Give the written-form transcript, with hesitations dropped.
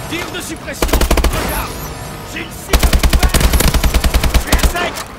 Tir de suppression. Regarde. J'ai une cible couverte. Je suis à sec.